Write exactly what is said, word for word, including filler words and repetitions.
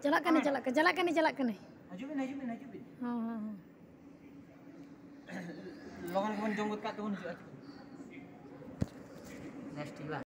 चला कने चला कने चला कने चला कने Hajubin, hajubin, hajubin. हां हां हां Logan kon jonggot ka tuhun. Next tiba.